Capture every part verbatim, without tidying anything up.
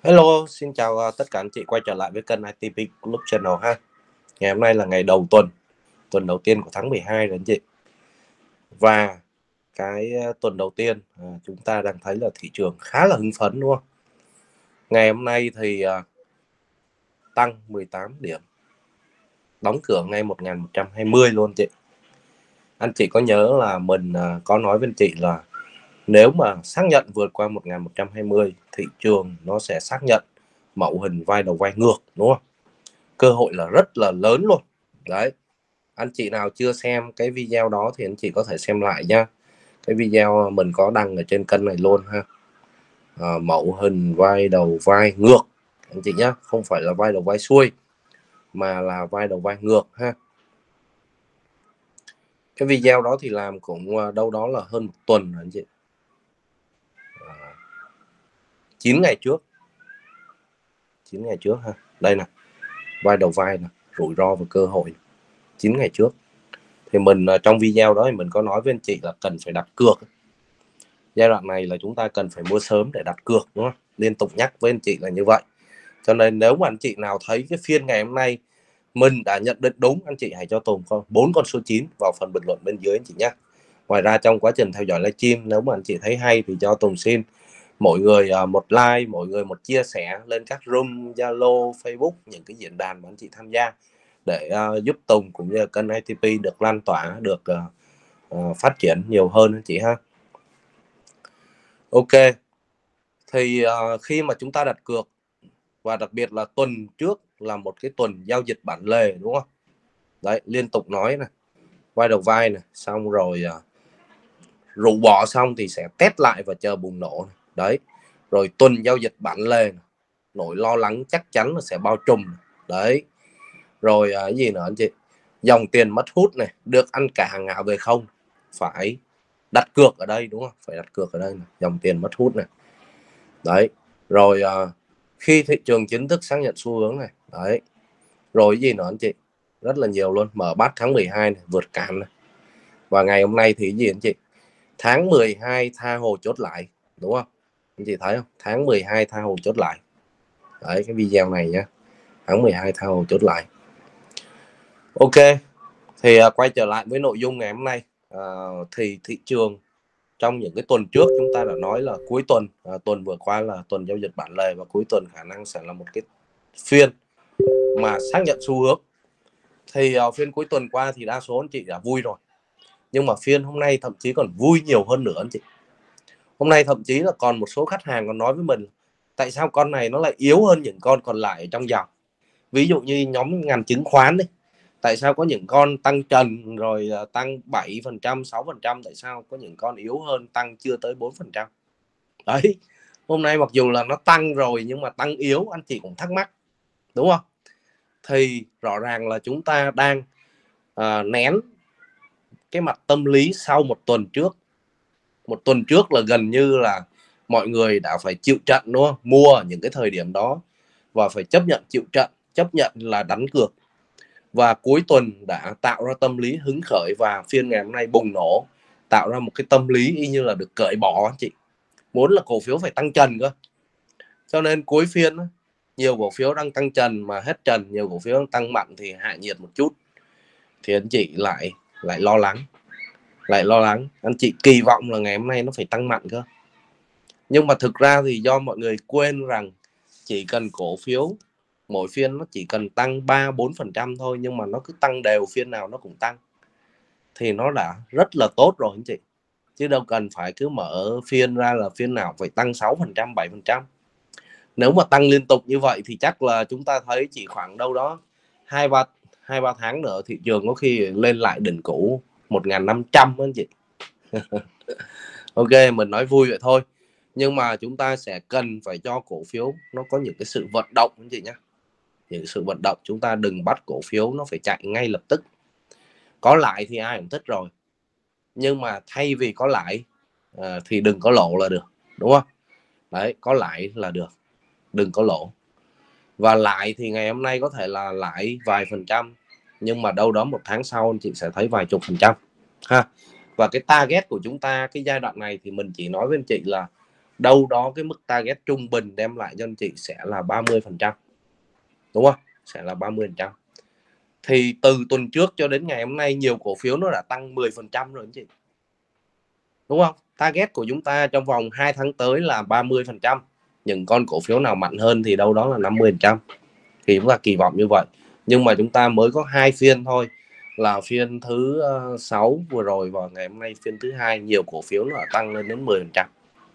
Hello, xin chào uh, tất cả anh chị quay trở lại với kênh i tê pê Club Channel ha. Ngày hôm nay là ngày đầu tuần, tuần đầu tiên của tháng mười hai rồi anh chị. Và cái uh, tuần đầu tiên uh, chúng ta đang thấy là thị trường khá là hưng phấn đúng không? Ngày hôm nay thì uh, tăng mười tám điểm, đóng cửa ngay một nghìn một trăm hai mươi luôn chị. Anh chị có nhớ là mình uh, có nói với anh chị là nếu mà xác nhận vượt qua một nghìn một trăm hai mươi, thị trường nó sẽ xác nhận mẫu hình vai đầu vai ngược đúng không? Cơ hội là rất là lớn luôn. Đấy, anh chị nào chưa xem cái video đó thì anh chị có thể xem lại nha. Cái video mình có đăng ở trên kênh này luôn ha. À, mẫu hình vai đầu vai ngược anh chị nhé, không phải là vai đầu vai xuôi mà là vai đầu vai ngược ha. Cái video đó thì làm cũng đâu đó là hơn một tuần anh chị, à, chín ngày trước chín ngày trước ha. Đây nè, vai đầu vai nè, rủi ro và cơ hội chín ngày trước. Thì mình trong video đó thì mình có nói với anh chị là cần phải đặt cược. Giai đoạn này là chúng ta cần phải mua sớm để đặt cược đúng không? Liên tục nhắc với anh chị là như vậy. Cho nên nếu mà anh chị nào thấy cái phiên ngày hôm nay mình đã nhận định đúng, anh chị hãy cho Tùng con bốn con số chín vào phần bình luận bên dưới anh chị nhé. Ngoài ra trong quá trình theo dõi livestream, nếu mà anh chị thấy hay thì cho Tùng xin mỗi người một like, mỗi người một chia sẻ lên các room, Zalo, Facebook, những cái diễn đàn mà anh chị tham gia để uh, giúp Tùng cũng như kênh i tê pê được lan tỏa, được uh, uh, phát triển nhiều hơn anh chị ha. Ok, thì uh, khi mà chúng ta đặt cược, và đặc biệt là tuần trước là một cái tuần giao dịch bản lề đúng không? Đấy, liên tục nói này, vai đầu vai này, xong rồi uh, rũ bỏ xong thì sẽ test lại và chờ bùng nổ này. Đấy, rồi tuần giao dịch bản lề này, nỗi lo lắng chắc chắn là sẽ bao trùm này. Đấy, rồi uh, cái gì nữa anh chị, dòng tiền mất hút này, được ăn cả hàng ngã về không, phải đặt cược ở đây đúng không? Phải đặt cược ở đây này, dòng tiền mất hút này. Đấy, rồi uh, khi thị trường chính thức xác nhận xu hướng này. Đấy, rồi cái gì nữa anh chị, rất là nhiều luôn. Mở bát tháng mười hai này, vượt cản này. Và ngày hôm nay thì cái gì anh chị, tháng mười hai tha hồ chốt lại đúng không? Anh chị thấy không, tháng mười hai tha hồ chốt lại. Đấy, cái video này nhá, tháng mười hai tha hồ chốt lại. Ok, thì uh, quay trở lại với nội dung ngày hôm nay. Uh, thì thị trường trong những cái tuần trước chúng ta đã nói là cuối tuần, à, tuần vừa qua là tuần giao dịch bản lề, và cuối tuần khả năng sẽ là một cái phiên mà xác nhận xu hướng. Thì uh, phiên cuối tuần qua thì đa số anh chị đã vui rồi, nhưng mà phiên hôm nay thậm chí còn vui nhiều hơn nữa anh chị. Hôm nay thậm chí là còn một số khách hàng còn nói với mình tại sao con này nó lại yếu hơn những con còn lại trong dòng. Ví dụ như nhóm ngành chứng khoán đi, tại sao có những con tăng trần rồi tăng bảy phần trăm, sáu phần trăm, tại sao có những con yếu hơn tăng chưa tới bốn phần trăm. Đấy, hôm nay mặc dù là nó tăng rồi nhưng mà tăng yếu, anh chị cũng thắc mắc đúng không? Thì rõ ràng là chúng ta đang à, nén cái mặt tâm lý sau một tuần trước. Một tuần trước là gần như là mọi người đã phải chịu trận đúng không? Mua ở những cái thời điểm đó và phải chấp nhận chịu trận, chấp nhận là đánh cược. Và cuối tuần đã tạo ra tâm lý hứng khởi, và phiên ngày hôm nay bùng nổ, tạo ra một cái tâm lý y như là được cởi bỏ anh chị. Muốn là cổ phiếu phải tăng trần cơ. Cho nên cuối phiên nhiều cổ phiếu đang tăng trần mà hết trần, nhiều cổ phiếu đang tăng mạnh thì hạ nhiệt một chút, thì anh chị lại lại lo lắng, lại lo lắng. Anh chị kỳ vọng là ngày hôm nay nó phải tăng mạnh cơ. Nhưng mà thực ra thì do mọi người quên rằng chỉ cần cổ phiếu mỗi phiên nó chỉ cần tăng ba bốn phần trăm thôi, nhưng mà nó cứ tăng đều, phiên nào nó cũng tăng, thì nó đã rất là tốt rồi anh chị. Chứ đâu cần phải cứ mở phiên ra là phiên nào phải tăng sáu phần trăm, bảy phần trăm. Nếu mà tăng liên tục như vậy thì chắc là chúng ta thấy chỉ khoảng đâu đó hai ba hai ba tháng nữa thị trường có khi lên lại đỉnh cũ một nghìn năm trăm anh chị. Ok, mình nói vui vậy thôi, nhưng mà chúng ta sẽ cần phải cho cổ phiếu nó có những cái sự vận động anh chị nhé. Những sự vận động, chúng ta đừng bắt cổ phiếu nó phải chạy ngay lập tức. Có lãi thì ai cũng thích rồi, nhưng mà thay vì có lãi à, thì đừng có lỗ là được đúng không? Đấy, có lãi là được, đừng có lỗ. Và lãi thì ngày hôm nay có thể là lãi vài phần trăm, nhưng mà đâu đó một tháng sau anh chị sẽ thấy vài chục phần trăm ha. Và cái target của chúng ta cái giai đoạn này thì mình chỉ nói với anh chị là đâu đó cái mức target trung bình đem lại cho anh chị sẽ là ba mươi phần trăm, đúng không? Sẽ là ba mươi phần trăm. Thì từ tuần trước cho đến ngày hôm nay nhiều cổ phiếu nó đã tăng mười phần trăm rồi anh chị, đúng không? Target của chúng ta trong vòng hai tháng tới là ba mươi phần trăm. Những con cổ phiếu nào mạnh hơn thì đâu đó là năm mươi phần trăm, thì chúng ta kỳ vọng như vậy. Nhưng mà chúng ta mới có hai phiên thôi, là phiên thứ sáu vừa rồi và ngày hôm nay phiên thứ hai, nhiều cổ phiếu nó đã tăng lên đến mười phần trăm.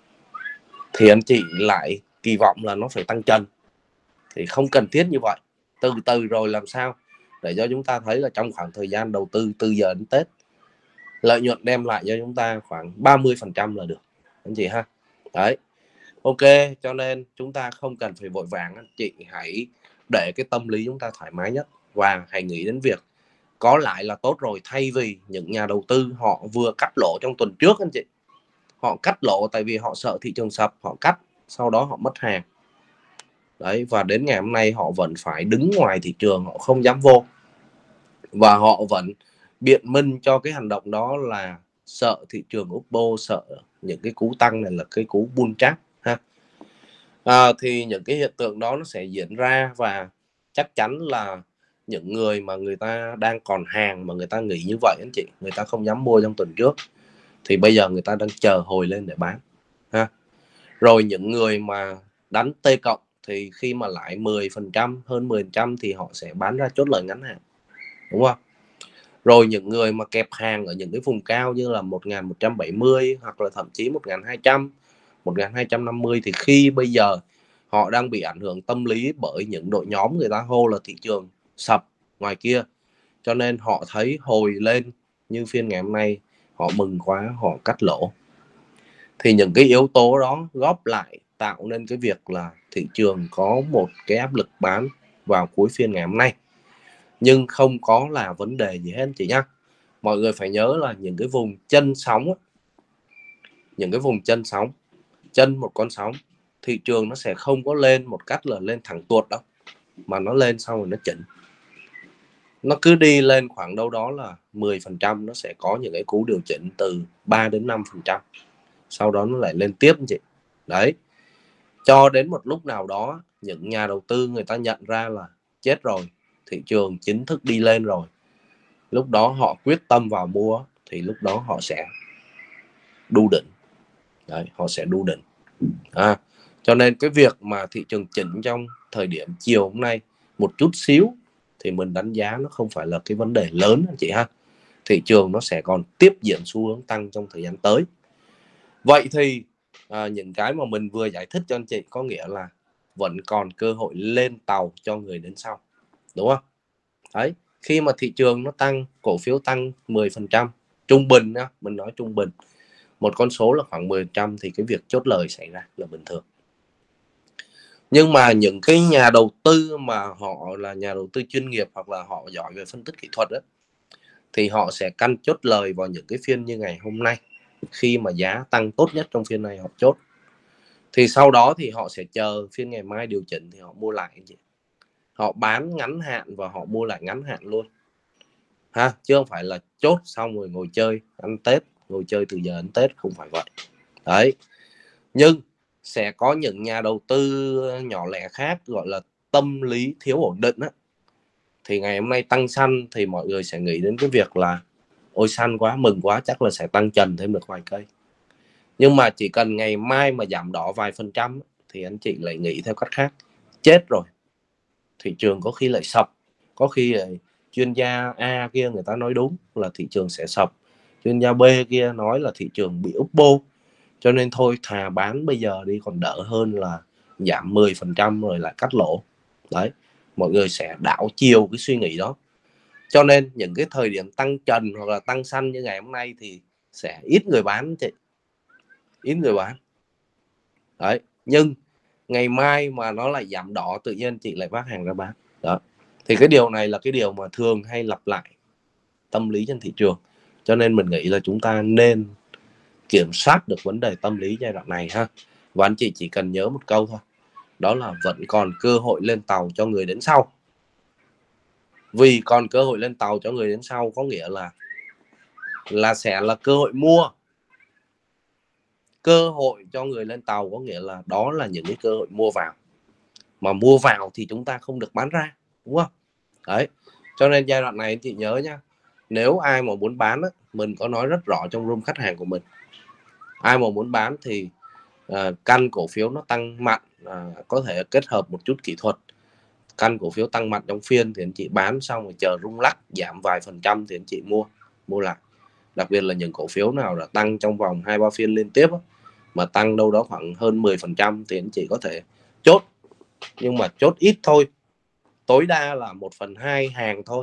Thì anh chị lại kỳ vọng là nó phải tăng trần, thì không cần thiết như vậy. Từ từ rồi làm sao để cho chúng ta thấy là trong khoảng thời gian đầu tư từ giờ đến Tết, lợi nhuận đem lại cho chúng ta khoảng ba mươi phần trăm là được anh chị ha. Đấy, ok, cho nên chúng ta không cần phải vội vàng, anh chị hãy để cái tâm lý chúng ta thoải mái nhất và hãy nghĩ đến việc có lại là tốt rồi, thay vì những nhà đầu tư họ vừa cắt lỗ trong tuần trước anh chị. Họ cắt lỗ tại vì họ sợ thị trường sập, họ cắt, sau đó họ mất hàng. Đấy, và đến ngày hôm nay họ vẫn phải đứng ngoài thị trường, họ không dám vô. Và họ vẫn biện minh cho cái hành động đó là sợ thị trường úp bô, sợ những cái cú tăng này là cái cú bull trap ha. À, thì những cái hiện tượng đó nó sẽ diễn ra, và chắc chắn là những người mà người ta đang còn hàng mà người ta nghĩ như vậy anh chị, người ta không dám mua trong tuần trước, thì bây giờ người ta đang chờ hồi lên để bán ha. Rồi những người mà đánh T cộng thì khi mà lại mười phần trăm, hơn mười phần trăm thì họ sẽ bán ra chốt lời ngắn hạn, đúng không? Rồi những người mà kẹp hàng ở những cái vùng cao như là một nghìn một trăm bảy mươi hoặc là thậm chí một nghìn hai trăm, một nghìn hai trăm năm mươi, thì khi bây giờ họ đang bị ảnh hưởng tâm lý bởi những đội nhóm người ta hô là thị trường sập ngoài kia, cho nên họ thấy hồi lên như phiên ngày hôm nay họ mừng quá, họ cắt lỗ. Thì những cái yếu tố đó góp lại tạo nên cái việc là thị trường có một cái áp lực bán vào cuối phiên ngày hôm nay, nhưng không có là vấn đề gì hết anh chị nhá. Mọi người phải nhớ là những cái vùng chân sóng, những cái vùng chân sóng, chân một con sóng, thị trường nó sẽ không có lên một cách là lên thẳng tuột đâu, mà nó lên xong rồi nó chỉnh, nó cứ đi lên khoảng đâu đó là mười phần trăm, nó sẽ có những cái cú điều chỉnh từ ba đến năm phần trăm, sau đó nó lại lên tiếp anh chị. Đấy, cho đến một lúc nào đó những nhà đầu tư người ta nhận ra là chết rồi, thị trường chính thức đi lên rồi, lúc đó họ quyết tâm vào mua, thì lúc đó họ sẽ đu đỉnh. Đấy, họ sẽ đu đỉnh. À, cho nên cái việc mà thị trường chỉnh trong thời điểm chiều hôm nay một chút xíu thì mình đánh giá nó không phải là cái vấn đề lớn anh chị ha. Thị trường nó sẽ còn tiếp diễn xu hướng tăng trong thời gian tới. Vậy thì à, những cái mà mình vừa giải thích cho anh chị có nghĩa là vẫn còn cơ hội lên tàu cho người đến sau, đúng không? Đấy, khi mà thị trường nó tăng, cổ phiếu tăng mười phần trăm trung bình nha, mình nói trung bình một con số là khoảng mười phần trăm, thì cái việc chốt lời xảy ra là bình thường. Nhưng mà những cái nhà đầu tư mà họ là nhà đầu tư chuyên nghiệp hoặc là họ giỏi về phân tích kỹ thuật đó, thì họ sẽ căn chốt lời vào những cái phiên như ngày hôm nay, khi mà giá tăng tốt nhất trong phiên này họ chốt. Thì sau đó thì họ sẽ chờ phiên ngày mai điều chỉnh thì họ mua lại, họ bán ngắn hạn và họ mua lại ngắn hạn luôn ha, chứ không phải là chốt xong rồi ngồi chơi ăn Tết, ngồi chơi từ giờ đến Tết, không phải vậy. Đấy, nhưng sẽ có những nhà đầu tư nhỏ lẻ khác gọi là tâm lý thiếu ổn định á, thì ngày hôm nay tăng xanh thì mọi người sẽ nghĩ đến cái việc là ôi xanh quá, mừng quá, chắc là sẽ tăng trần thêm được vài cây. Nhưng mà chỉ cần ngày mai mà giảm đỏ vài phần trăm thì anh chị lại nghĩ theo cách khác, chết rồi, thị trường có khi lại sập, có khi chuyên gia A kia người ta nói đúng là thị trường sẽ sập, chuyên gia B kia nói là thị trường bị úp bô, cho nên thôi thà bán bây giờ đi còn đỡ hơn là giảm mười phần trăm rồi lại cắt lỗ. Đấy, mọi người sẽ đảo chiều cái suy nghĩ đó, cho nên những cái thời điểm tăng trần hoặc là tăng xanh như ngày hôm nay thì sẽ ít người bán chị, ít người bán. Đấy, nhưng ngày mai mà nó lại giảm đỏ tự nhiên chị lại vác hàng ra bán. Đó, thì cái điều này là cái điều mà thường hay lặp lại tâm lý trên thị trường, cho nên mình nghĩ là chúng ta nên kiểm soát được vấn đề tâm lý giai đoạn này ha. Và anh chị chỉ cần nhớ một câu thôi, đó là vẫn còn cơ hội lên tàu cho người đến sau. Vì còn cơ hội lên tàu cho người đến sau có nghĩa là là sẽ là cơ hội mua, cơ hội cho người lên tàu có nghĩa là đó là những cái cơ hội mua vào, mà mua vào thì chúng ta không được bán ra, đúng không? Đấy, cho nên giai đoạn này anh chị nhớ nhá, nếu ai mà muốn bán á, mình có nói rất rõ trong room khách hàng của mình, ai mà muốn bán thì uh, căn cổ phiếu nó tăng mạnh, uh, có thể kết hợp một chút kỹ thuật, căn cổ phiếu tăng mạnh trong phiên thì anh chị bán xong rồi chờ rung lắc giảm vài phần trăm thì anh chị mua mua lại. Đặc biệt là những cổ phiếu nào là tăng trong vòng hai ba phiên liên tiếp á, mà tăng đâu đó khoảng hơn mười phần trăm thì anh chị có thể chốt, nhưng mà chốt ít thôi, tối đa là một phần hai hàng thôi,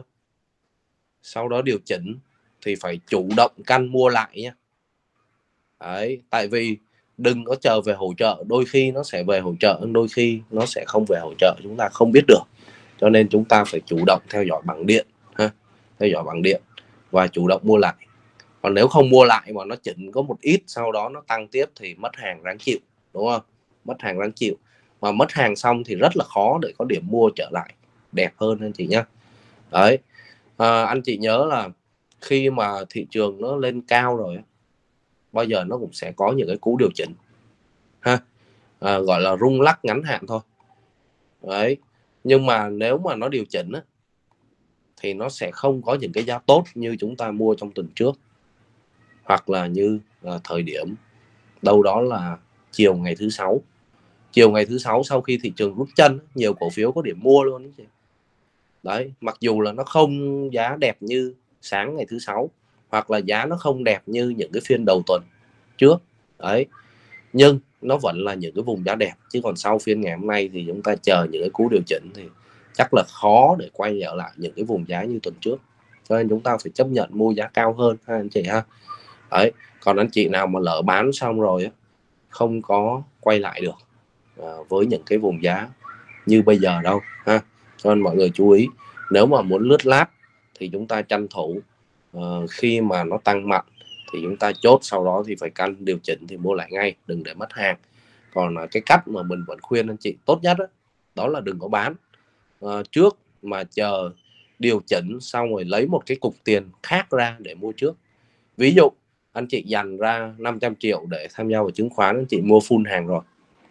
sau đó điều chỉnh thì phải chủ động căn mua lại nhé. Đấy, tại vì đừng có chờ về hỗ trợ, đôi khi nó sẽ về hỗ trợ, đôi khi nó sẽ không về hỗ trợ, chúng ta không biết được, cho nên chúng ta phải chủ động theo dõi bảng điện ha, theo dõi bảng điện và chủ động mua lại. Còn nếu không mua lại mà nó chỉnh có một ít sau đó nó tăng tiếp thì mất hàng ráng chịu, đúng không? Mất hàng ráng chịu, mà mất hàng xong thì rất là khó để có điểm mua trở lại đẹp hơn anh chị nhé. Đấy, à, anh chị nhớ là khi mà thị trường nó lên cao rồi bao giờ nó cũng sẽ có những cái cú điều chỉnh ha, à, gọi là rung lắc ngắn hạn thôi. Đấy, nhưng mà nếu mà nó điều chỉnh á, thì nó sẽ không có những cái giá tốt như chúng ta mua trong tuần trước, hoặc là như à, thời điểm đâu đó là chiều ngày thứ sáu. Chiều ngày thứ sáu sau khi thị trường rút chân, nhiều cổ phiếu có điểm mua luôn đấy. Đấy, mặc dù là nó không giá đẹp như sáng ngày thứ sáu, hoặc là giá nó không đẹp như những cái phiên đầu tuần trước. Đấy, nhưng nó vẫn là những cái vùng giá đẹp, chứ còn sau phiên ngày hôm nay thì chúng ta chờ những cái cú điều chỉnh thì chắc là khó để quay trở lại những cái vùng giá như tuần trước, cho nên chúng ta phải chấp nhận mua giá cao hơn ha anh chị ha. Đấy, còn anh chị nào mà lỡ bán xong rồi á, không có quay lại được à, với những cái vùng giá như bây giờ đâu ha, cho nên mọi người chú ý, nếu mà muốn lướt lát thì chúng ta tranh thủ uh, khi mà nó tăng mạnh thì chúng ta chốt, sau đó thì phải căn điều chỉnh thì mua lại ngay, đừng để mất hàng. Còn uh, cái cách mà mình vẫn khuyên anh chị tốt nhất đó, đó là đừng có bán uh, trước, mà chờ điều chỉnh xong rồi lấy một cái cục tiền khác ra để mua trước. Ví dụ anh chị dành ra năm trăm triệu để tham gia vào chứng khoán, anh chị mua full hàng rồi,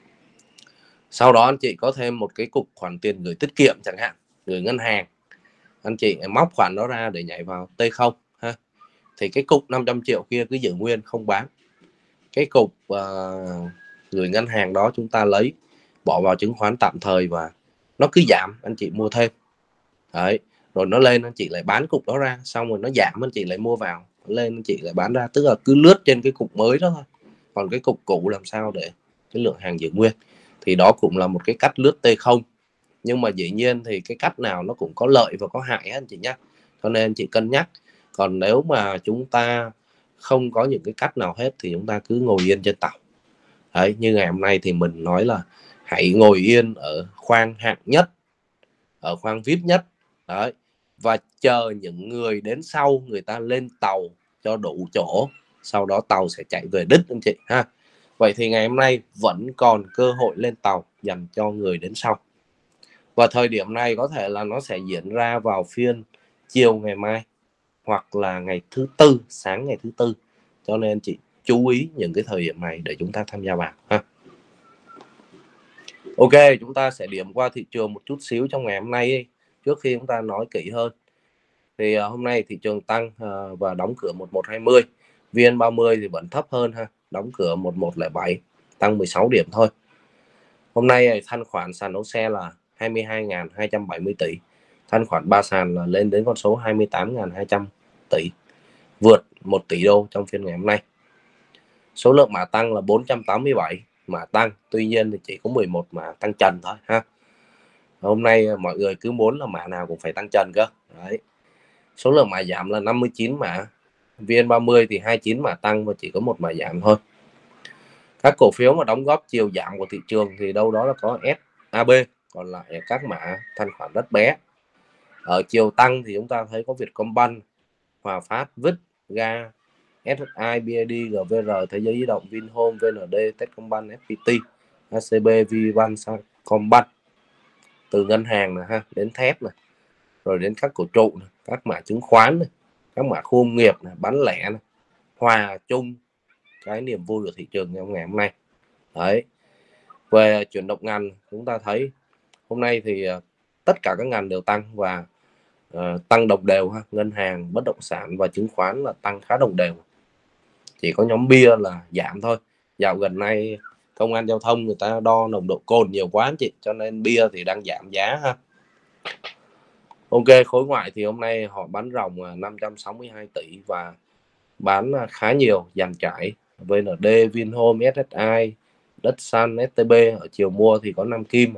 sau đó anh chị có thêm một cái cục khoản tiền gửi tiết kiệm chẳng hạn, gửi ngân hàng, anh chị móc khoản đó ra để nhảy vào T không ha, thì cái cục năm trăm triệu kia cứ giữ nguyên không bán, cái cục uh, gửi ngân hàng đó chúng ta lấy bỏ vào chứng khoán tạm thời và nó cứ giảm anh chị mua thêm. Đấy, rồi nó lên anh chị lại bán cục đó ra, xong rồi nó giảm anh chị lại mua vào, lên anh chị lại bán ra, tức là cứ lướt trên cái cục mới đó thôi, còn cái cục cũ làm sao để cái lượng hàng giữ nguyên. Thì đó cũng là một cái cách lướt T không, nhưng mà dĩ nhiên thì cái cách nào nó cũng có lợi và có hại anh chị nhé, cho nên anh chị cân nhắc. Còn nếu mà chúng ta không có những cái cách nào hết thì chúng ta cứ ngồi yên trên tàu. Đấy, như ngày hôm nay thì mình nói là hãy ngồi yên ở khoang hạng nhất, ở khoang vê i pê nhất. Đấy, và chờ những người đến sau người ta lên tàu cho đủ chỗ, sau đó tàu sẽ chạy về đích anh chị ha. Vậy thì ngày hôm nay vẫn còn cơ hội lên tàu dành cho người đến sau, và thời điểm này có thể là nó sẽ diễn ra vào phiên chiều ngày mai hoặc là ngày thứ tư, sáng ngày thứ tư, cho nên chị chú ý những cái thời điểm này để chúng ta tham gia vào ha. Ok, chúng ta sẽ điểm qua thị trường một chút xíu trong ngày hôm nay trước khi chúng ta nói kỹ hơn. Thì uh, hôm nay thị trường tăng uh, và đóng cửa một một hai mươi, vê en ba mươi thì vẫn thấp hơn ha, đóng cửa một một không bảy, tăng mười sáu điểm thôi. Hôm nay thanh khoản sàn đấu xe là hai mươi hai nghìn hai trăm bảy mươi tỷ, thanh khoản ba sàn là lên đến con số hai mươi tám nghìn hai trăm tỷ, vượt một tỷ đô trong phiên ngày hôm nay. Số lượng mã tăng là bốn trăm tám mươi bảy mã tăng, tuy nhiên thì chỉ có mười một mã tăng trần thôi ha. Hôm nay mọi người cứ muốn là mã nào cũng phải tăng trần cơ. Đấy. Số lượng mã giảm là năm mươi chín mã, vê en ba mươi thì hai mươi chín mã tăng và chỉ có một mã giảm thôi. Các cổ phiếu mà đóng góp chiều giảm của thị trường thì đâu đó là có ét a bê, còn lại các mã thanh khoản rất bé. Ở chiều tăng thì chúng ta thấy có Vietcombank, Hòa Phát, vê i pê, ga, ét ét i, bê i đê, giê vê rờ, Thế giới di động, Vinhome, vê en đê, Techcombank, ép pê tê, hát xê bê, VPBank, Sacombank. Từ ngân hàng này ha, đến thép này, rồi đến các cổ trụ này, các mã chứng khoán này, các mã khu công nghiệp này, bán lẻ này, Hòa Chung, cái niềm vui của thị trường trong ngày hôm nay. Đấy, về chuyển động ngành chúng ta thấy hôm nay thì tất cả các ngành đều tăng và uh, tăng đồng đều ha. Ngân hàng, bất động sản và chứng khoán là tăng khá đồng đều, chỉ có nhóm bia là giảm thôi. Dạo gần nay công an giao thông người ta đo nồng độ cồn nhiều quá anh chị, cho nên bia thì đang giảm giá ha. Ok, khối ngoại thì hôm nay họ bán ròng năm trăm sáu mươi hai tỷ và bán khá nhiều dàn trải. vê en đê, Vinhome, ét ét i, Đất Xanh, ét tê bê ở chiều mua thì có Nam Kim.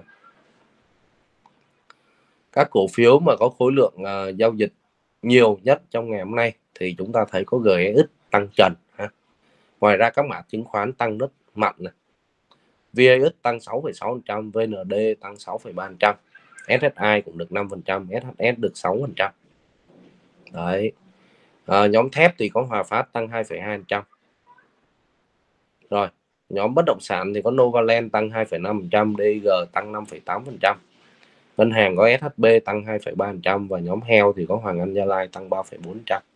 Các cổ phiếu mà có khối lượng uh, giao dịch nhiều nhất trong ngày hôm nay thì chúng ta thấy có giê ét ích tăng trần ha. Ngoài ra các mã chứng khoán tăng rất mạnh này. vê a ích tăng sáu phẩy sáu phần trăm, vê en đê tăng sáu phẩy ba phần trăm, ét ét i cũng được năm phần trăm, ét hát ét được sáu phần trăm. Đấy. À, nhóm thép thì có Hòa Phát tăng hai phẩy hai phần trăm. Rồi, nhóm bất động sản thì có Novaland tăng hai phẩy năm phần trăm, đê giê tăng năm phẩy tám phần trăm. Ngân hàng có ét hát bê tăng hai phẩy ba phần trăm và nhóm heo thì có Hoàng Anh Gia Lai tăng ba phẩy bốn phần trăm.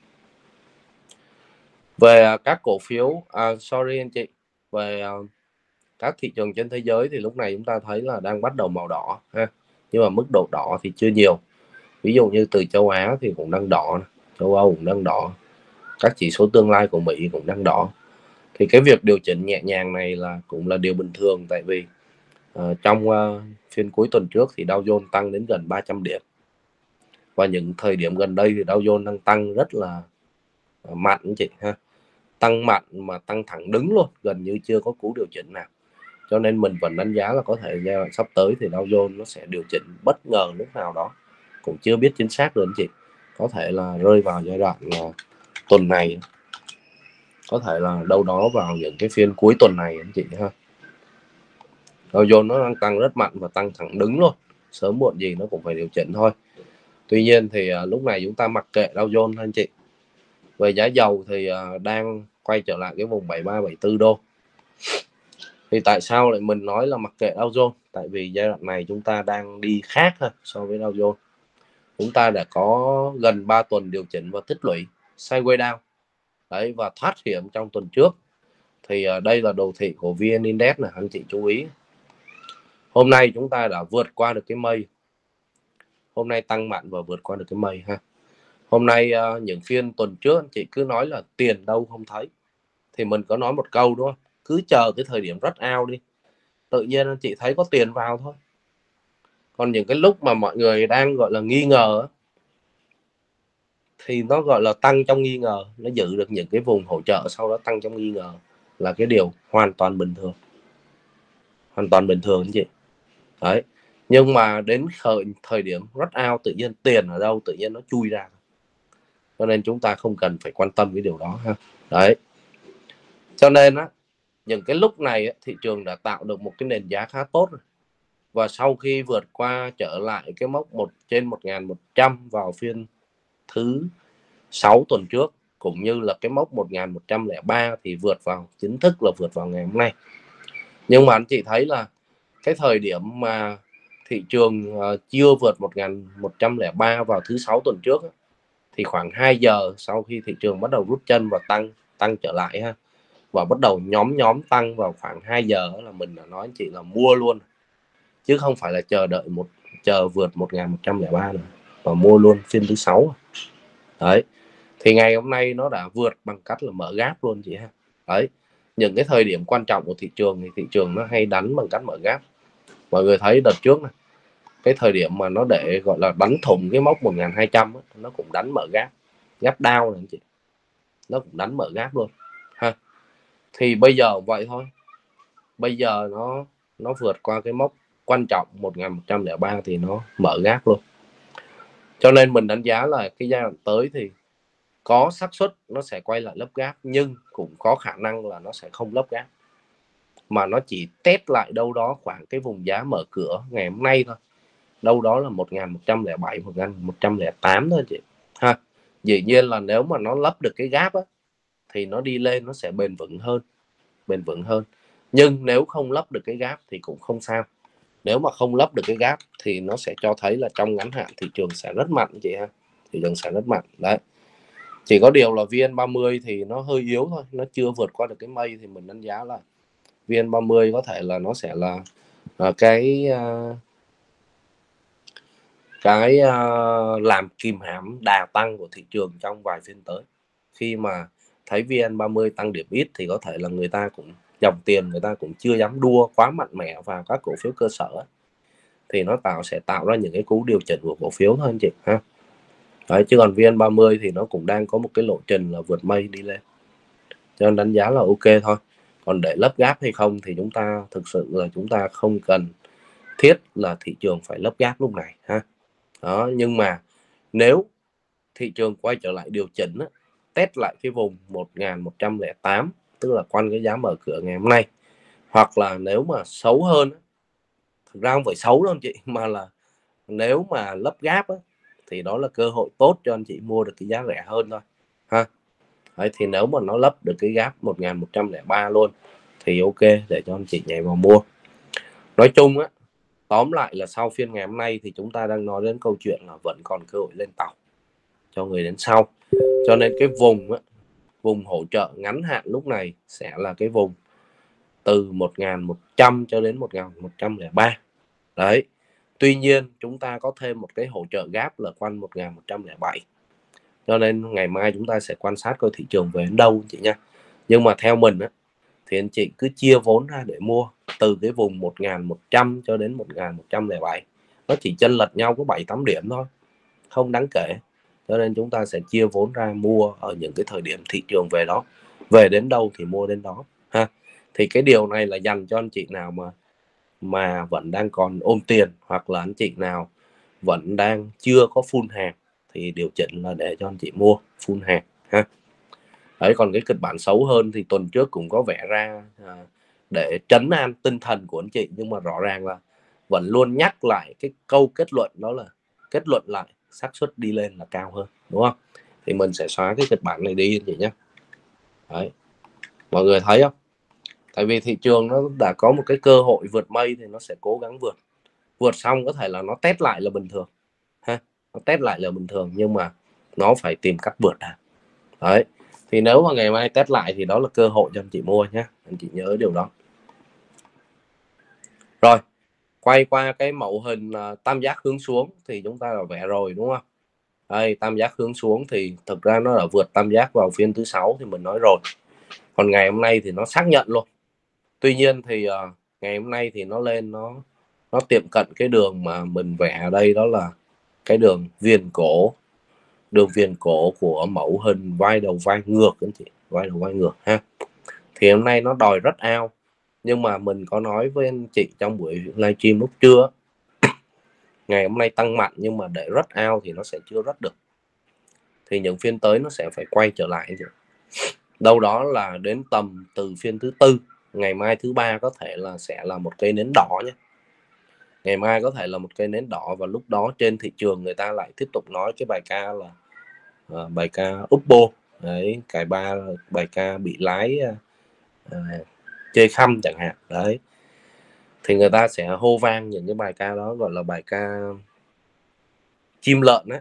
Về các cổ phiếu, à, sorry anh chị, về uh, các thị trường trên thế giới thì lúc này chúng ta thấy là đang bắt đầu màu đỏ ha, nhưng mà mức độ đỏ thì chưa nhiều. Ví dụ như từ châu Á thì cũng đang đỏ, châu Âu cũng đang đỏ, các chỉ số tương lai của Mỹ cũng đang đỏ. Thì cái việc điều chỉnh nhẹ nhàng này là cũng là điều bình thường, tại vì uh, trong uh, phiên cuối tuần trước thì Dow Jones tăng đến gần ba trăm điểm, và những thời điểm gần đây thì Dow Jones đang tăng rất là uh, mạnh chị ha, tăng mạnh mà tăng thẳng đứng luôn, gần như chưa có cú điều chỉnh nào. Cho nên mình vẫn đánh giá là có thể giai đoạn sắp tới thì Dow Jones nó sẽ điều chỉnh bất ngờ lúc nào đó, cũng chưa biết chính xác được anh chị. Có thể là rơi vào giai đoạn là tuần này, có thể là đâu đó vào những cái phiên cuối tuần này anh chị ha. Dow Jones nó đang tăng rất mạnh và tăng thẳng đứng luôn, sớm muộn gì nó cũng phải điều chỉnh thôi. Tuy nhiên thì uh, lúc này chúng ta mặc kệ Dow Jones anh chị. Về giá dầu thì uh, đang quay trở lại cái vùng bảy mươi ba bảy mươi tư đô. Thì tại sao lại mình nói là mặc kệ Dow Jones? Tại vì giai đoạn này chúng ta đang đi khác hơn so với Dow Jones. Chúng ta đã có gần ba tuần điều chỉnh và tích lũy sideways down. Đấy, và thoát hiểm trong tuần trước. Thì uh, đây là đồ thị của vê en Index này, anh chị chú ý. Hôm nay chúng ta đã vượt qua được cái mây. Hôm nay tăng mạnh và vượt qua được cái mây ha. Hôm nay uh, những phiên tuần trước anh chị cứ nói là tiền đâu không thấy. Thì mình có nói một câu đúng không? Cứ chờ cái thời điểm rút out đi, tự nhiên anh chị thấy có tiền vào thôi. Còn những cái lúc mà mọi người đang gọi là nghi ngờ thì nó gọi là tăng trong nghi ngờ, nó giữ được những cái vùng hỗ trợ sau đó tăng trong nghi ngờ là cái điều hoàn toàn bình thường, hoàn toàn bình thường anh chị. Đấy, nhưng mà đến thời, thời điểm rút out tự nhiên tiền ở đâu tự nhiên nó chui ra, cho nên chúng ta không cần phải quan tâm cái điều đó ha. Đấy, cho nên á, những cái lúc này thị trường đã tạo được một cái nền giá khá tốt rồi. Và sau khi vượt qua trở lại cái mốc một trên một nghìn một trăm vào phiên thứ sáu tuần trước, cũng như là cái mốc một nghìn một trăm lẻ ba thì vượt vào, chính thức là vượt vào ngày hôm nay. Nhưng mà anh chị thấy là cái thời điểm mà thị trường uh, chưa vượt một nghìn một trăm lẻ ba vào thứ sáu tuần trước thì khoảng hai giờ sau khi thị trường bắt đầu rút chân và tăng tăng trở lại ha, và bắt đầu nhóm nhóm tăng vào khoảng hai giờ là mình đã nói anh chị là mua luôn, chứ không phải là chờ đợi một chờ vượt một nghìn một trăm lẻ ba nữa, và mua luôn phiên thứ sáu. Đấy, thì ngày hôm nay nó đã vượt bằng cách là mở gap luôn chị ha. Đấy, những cái thời điểm quan trọng của thị trường thì thị trường nó hay đánh bằng cách mở gap. Mọi người thấy đợt trước này, cái thời điểm mà nó để gọi là đánh thủng cái mốc một nghìn hai trăm ấy, nó cũng đánh mở gap, gap down này anh chị, nó cũng đánh mở gap luôn ha. Thì bây giờ vậy thôi, bây giờ nó nó vượt qua cái mốc quan trọng một nghìn một trăm lẻ ba thì nó mở gap luôn. Cho nên mình đánh giá là cái giai đoạn tới thì có xác suất nó sẽ quay lại lấp gap, nhưng cũng có khả năng là nó sẽ không lấp gap, mà nó chỉ test lại đâu đó khoảng cái vùng giá mở cửa ngày hôm nay thôi, đâu đó là một nghìn một trăm lẻ bảy, một nghìn một trăm lẻ tám thôi chị ha. Dĩ nhiên là nếu mà nó lấp được cái gap á, thì nó đi lên nó sẽ bền vững hơn, bền vững hơn. Nhưng nếu không lấp được cái gap thì cũng không sao. Nếu mà không lấp được cái gap thì nó sẽ cho thấy là trong ngắn hạn thị trường sẽ rất mạnh chị ha, thị trường sẽ rất mạnh. Đấy, Chỉ có điều là vê en ba mươi thì nó hơi yếu thôi, nó chưa vượt qua được cái mây, thì mình đánh giá là vê en ba mươi có thể là nó sẽ là uh, cái uh, cái uh, làm kìm hãm đà tăng của thị trường trong vài phiên tới. Khi mà thấy vê en ba mươi tăng điểm ít thì có thể là người ta cũng dòng tiền người ta cũng chưa dám đua quá mạnh mẽ vào các cổ phiếu cơ sở, thì nó tạo sẽ tạo ra những cái cú điều chỉnh của cổ phiếu thôi anh chị ha. Đấy, chứ còn vê en ba mươi thì nó cũng đang có một cái lộ trình là vượt mây đi lên, cho nên đánh giá là ok thôi. Còn để lấp gáp hay không thì chúng ta thực sự là chúng ta không cần thiết là thị trường phải lấp gáp lúc này ha. Đó, nhưng mà nếu thị trường quay trở lại điều chỉnh á, test lại cái vùng một nghìn một trăm lẻ tám, tức là quanh cái giá mở cửa ngày hôm nay, hoặc là nếu mà xấu hơn, thực ra không phải xấu đâu anh chị, mà là nếu mà lấp gáp á, thì đó là cơ hội tốt cho anh chị mua được cái giá rẻ hơn thôi ha. Đấy, thì nếu mà nó lấp được cái gap một nghìn một trăm lẻ ba luôn thì ok để cho anh chị nhảy vào mua. Nói chung á, tóm lại là sau phiên ngày hôm nay thì chúng ta đang nói đến câu chuyện là vẫn còn cơ hội lên tàu cho người đến sau, cho nên cái vùng á, vùng hỗ trợ ngắn hạn lúc này sẽ là cái vùng từ một nghìn một trăm cho đến một nghìn một trăm lẻ ba. Đấy, tuy nhiên chúng ta có thêm một cái hỗ trợ gap là quanh một nghìn một trăm lẻ bảy, cho nên ngày mai chúng ta sẽ quan sát coi thị trường về đến đâu chị nha. Nhưng mà theo mình á, thì anh chị cứ chia vốn ra để mua từ cái vùng một nghìn một trăm cho đến một nghìn một trăm lẻ bảy, nó chỉ chênh lệch nhau có bảy tám điểm thôi, không đáng kể, cho nên chúng ta sẽ chia vốn ra mua ở những cái thời điểm thị trường về đó, về đến đâu thì mua đến đó ha. Thì cái điều này là dành cho anh chị nào mà mà vẫn đang còn ôm tiền, hoặc là anh chị nào vẫn đang chưa có full hàng thì điều chỉnh là để cho anh chị mua full hàng ha. Đấy, còn cái kịch bản xấu hơn thì tuần trước cũng có vẽ ra à, để trấn an tinh thần của anh chị, nhưng mà rõ ràng là vẫn luôn nhắc lại cái câu kết luận, đó là kết luận lại xác suất đi lên là cao hơn, đúng không? Thì mình sẽ xóa cái kịch bản này đi anh chị nhé. Đấy, mọi người thấy không? Tại vì thị trường nó đã có một cái cơ hội vượt mây thì nó sẽ cố gắng vượt, vượt xong có thể là nó test lại là bình thường ha, nó test lại là bình thường, nhưng mà nó phải tìm cách vượt ra. Đấy, thì nếu mà ngày mai test lại thì đó là cơ hội cho anh chị mua nhé, anh chị nhớ điều đó. Rồi, quay qua cái mẫu hình uh, tam giác hướng xuống thì chúng ta đã vẽ rồi đúng không? Đây, tam giác hướng xuống thì thực ra nó đã vượt tam giác vào phiên thứ sáu thì mình nói rồi. Còn ngày hôm nay thì nó xác nhận luôn. Tuy nhiên thì uh, ngày hôm nay thì nó lên nó nó tiệm cận cái đường mà mình vẽ ở đây, đó là cái đường viền cổ, đường viền cổ của mẫu hình vai đầu vai ngược anh chị, vai đầu vai ngược ha. Thì hôm nay nó đòi rất ao, nhưng mà mình có nói với anh chị trong buổi livestream lúc trưa, ngày hôm nay tăng mạnh nhưng mà để rất ao thì nó sẽ chưa rất được, thì những phiên tới nó sẽ phải quay trở lại chứ. Đâu đó là đến tầm từ phiên thứ tư, ngày mai thứ ba có thể là sẽ là một cây nến đỏ nhé. Ngày mai có thể là một cây nến đỏ, và lúc đó trên thị trường người ta lại tiếp tục nói cái bài ca là uh, bài ca Oppo đấy, cái ba bài ca bị lái uh, chơi khăm chẳng hạn. Đấy, thì người ta sẽ hô vang những cái bài ca đó, gọi là bài ca chim lợn đấy.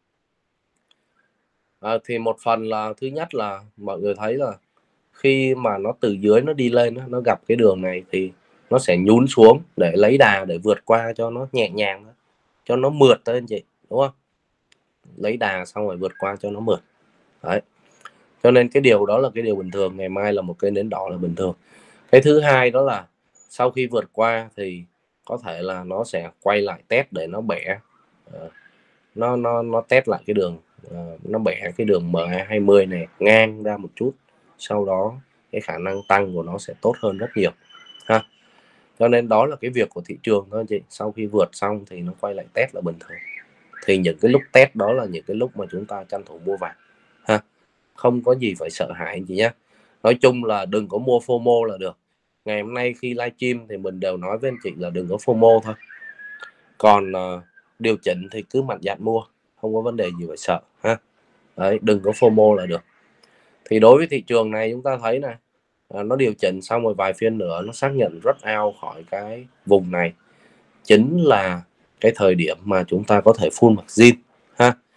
À, thì một phần là thứ nhất là mọi người thấy là khi mà nó từ dưới nó đi lên, nó gặp cái đường này thì nó sẽ nhún xuống để lấy đà, để vượt qua cho nó nhẹ nhàng, cho nó mượt tới anh chị, đúng không? Lấy đà xong rồi vượt qua cho nó mượt. Đấy, cho nên cái điều đó là cái điều bình thường, ngày mai là một cây nến đỏ là bình thường. Cái thứ hai đó là sau khi vượt qua thì có thể là nó sẽ quay lại test để nó bẻ, nó nó nó test lại cái đường, nó bẻ cái đường M hai mươi này ngang ra một chút, sau đó cái khả năng tăng của nó sẽ tốt hơn rất nhiều ha. Cho nên đó là cái việc của thị trường thôi chị, sau khi vượt xong thì nó quay lại test là bình thường, thì những cái lúc test đó là những cái lúc mà chúng ta tranh thủ mua vàng ha, không có gì phải sợ hãi anh chị nhé. Nói chung là đừng có mua FOMO là được. Ngày hôm nay khi livestream thì mình đều nói với anh chị là đừng có FOMO thôi, còn uh, điều chỉnh thì cứ mạnh dạn mua, không có vấn đề gì phải sợ ha. Đấy, đừng có FOMO là được. Thì đối với thị trường này chúng ta thấy này, à, nó điều chỉnh xong rồi vài phiên nữa nó xác nhận rất out khỏi cái vùng này, chính là cái thời điểm mà chúng ta có thể full margin ha.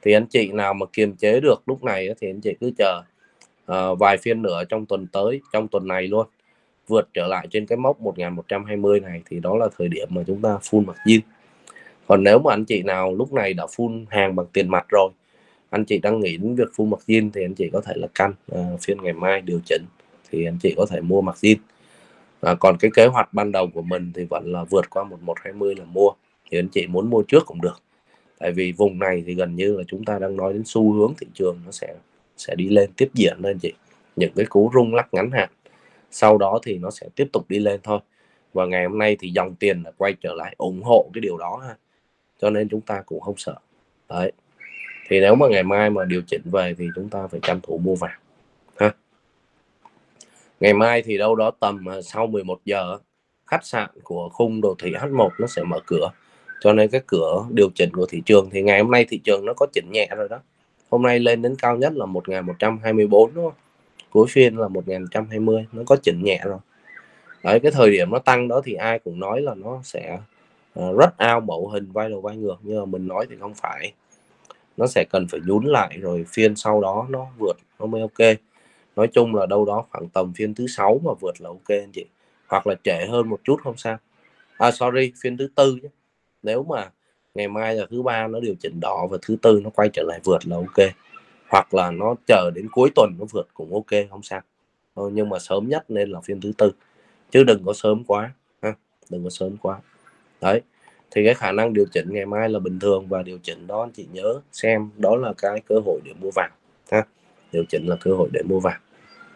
Thì anh chị nào mà kiềm chế được lúc này thì anh chị cứ chờ uh, vài phiên nữa trong tuần tới, trong tuần này luôn, vượt trở lại trên cái mốc một nghìn một trăm hai mươi này thì đó là thời điểm mà chúng ta full margin. Còn nếu mà anh chị nào lúc này đã full hàng bằng tiền mặt rồi, anh chị đang nghĩ đến việc full margin thì anh chị có thể là căn uh, phiên ngày mai điều chỉnh thì anh chị có thể mua margin. À, còn cái kế hoạch ban đầu của mình thì vẫn là vượt qua một nghìn một trăm hai mươi là mua, thì anh chị muốn mua trước cũng được. Tại vì vùng này thì gần như là chúng ta đang nói đến xu hướng thị trường nó sẽ sẽ đi lên tiếp diễn lên chị. Những cái cú rung lắc ngắn hạn, sau đó thì nó sẽ tiếp tục đi lên thôi. Và ngày hôm nay thì dòng tiền là quay trở lại ủng hộ cái điều đó ha. Cho nên chúng ta cũng không sợ. Đấy. Thì nếu mà ngày mai mà điều chỉnh về thì chúng ta phải tranh thủ mua vàng ha. Ngày mai thì đâu đó tầm sau mười một giờ khách sạn của khung đồ thị H một nó sẽ mở cửa. Cho nên cái cửa điều chỉnh của thị trường thì ngày hôm nay thị trường nó có chỉnh nhẹ rồi đó. Hôm nay lên đến cao nhất là một nghìn một trăm hai mươi tư đúng không? Cuối phiên là một nghìn một trăm hai mươi, nó có chỉnh nhẹ rồi. Đấy, cái thời điểm nó tăng đó thì ai cũng nói là nó sẽ uh, rất ao mẫu hình vai đầu vai ngược, nhưng mà mình nói thì không phải. Nó sẽ cần phải nhún lại rồi phiên sau đó nó vượt nó mới ok. Nói chung là đâu đó khoảng tầm phiên thứ sáu mà vượt là ok anh chị, hoặc là trễ hơn một chút không sao. À sorry, phiên thứ tư nhé. Nếu mà ngày mai là thứ ba nó điều chỉnh đỏ và thứ tư nó quay trở lại vượt là ok, hoặc là nó chờ đến cuối tuần nó vượt cũng ok không sao. Ờ, nhưng mà sớm nhất nên là phiên thứ tư, chứ đừng có sớm quá ha, đừng có sớm quá. Đấy, thì cái khả năng điều chỉnh ngày mai là bình thường, và điều chỉnh đó anh chị nhớ xem đó là cái cơ hội để mua vàng ha. Điều chỉnh là cơ hội để mua vàng.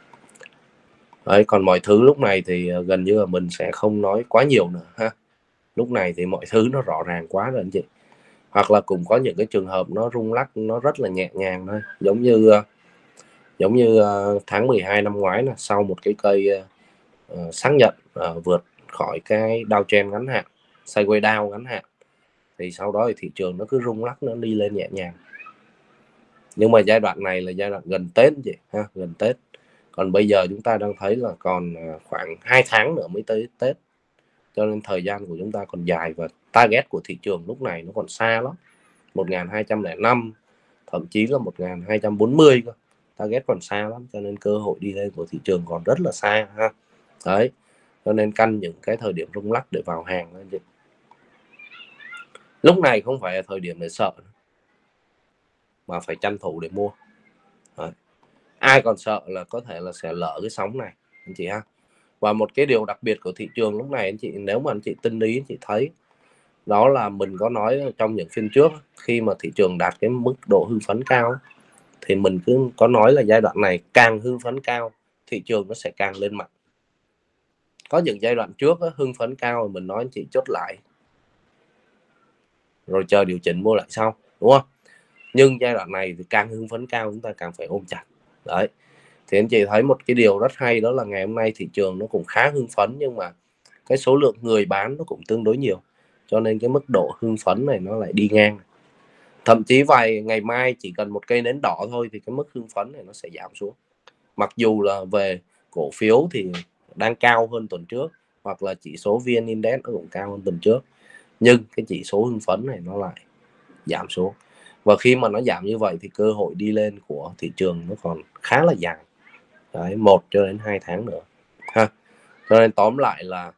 Đấy, còn mọi thứ lúc này thì gần như là mình sẽ không nói quá nhiều nữa ha. Lúc này thì mọi thứ nó rõ ràng quá rồi anh chị. Hoặc là cũng có những cái trường hợp nó rung lắc nó rất là nhẹ nhàng thôi, giống như giống như tháng mười hai năm ngoái là sau một cái cây uh, xác nhận uh, vượt khỏi cái downtrend ngắn hạn, sideways down ngắn hạn, thì sau đó thì thị trường nó cứ rung lắc nó đi lên nhẹ nhàng. Nhưng mà giai đoạn này là giai đoạn gần Tết chị ha, gần Tết. Còn bây giờ chúng ta đang thấy là còn khoảng hai tháng nữa mới tới Tết, cho nên thời gian của chúng ta còn dài và target của thị trường lúc này nó còn xa lắm, một nghìn hai trăm lẻ năm, thậm chí là một nghìn hai trăm bốn mươi cơ. Target còn xa lắm, cho nên cơ hội đi lên của thị trường còn rất là xa ha. Đấy, cho nên canh những cái thời điểm rung lắc để vào hàng anh chị. Lúc này không phải là thời điểm để sợ, mà phải tranh thủ để mua. Đấy. Ai còn sợ là có thể là sẽ lỡ cái sóng này anh chị ha. Và một cái điều đặc biệt của thị trường lúc này anh chị, nếu mà anh chị tinh ý anh chị thấy đó là mình có nói trong những phiên trước, khi mà thị trường đạt cái mức độ hưng phấn cao thì mình cứ có nói là giai đoạn này càng hưng phấn cao thị trường nó sẽ càng lên mạnh. Có những giai đoạn trước hưng phấn cao rồi mình nói anh chị chốt lại rồi chờ điều chỉnh mua lại sau, đúng không? Nhưng giai đoạn này thì càng hưng phấn cao chúng ta càng phải ôm chặt. Đấy, thì anh chị thấy một cái điều rất hay, đó là ngày hôm nay thị trường nó cũng khá hưng phấn, nhưng mà cái số lượng người bán nó cũng tương đối nhiều, cho nên cái mức độ hưng phấn này nó lại đi ngang. Thậm chí vài ngày mai chỉ cần một cây nến đỏ thôi thì cái mức hưng phấn này nó sẽ giảm xuống. Mặc dù là về cổ phiếu thì đang cao hơn tuần trước, hoặc là chỉ số vê en Index nó cũng cao hơn tuần trước, nhưng cái chỉ số hưng phấn này nó lại giảm xuống. Và khi mà nó giảm như vậy thì cơ hội đi lên của thị trường nó còn khá là dài. Đấy, một cho đến hai tháng nữa ha. Cho nên tóm lại là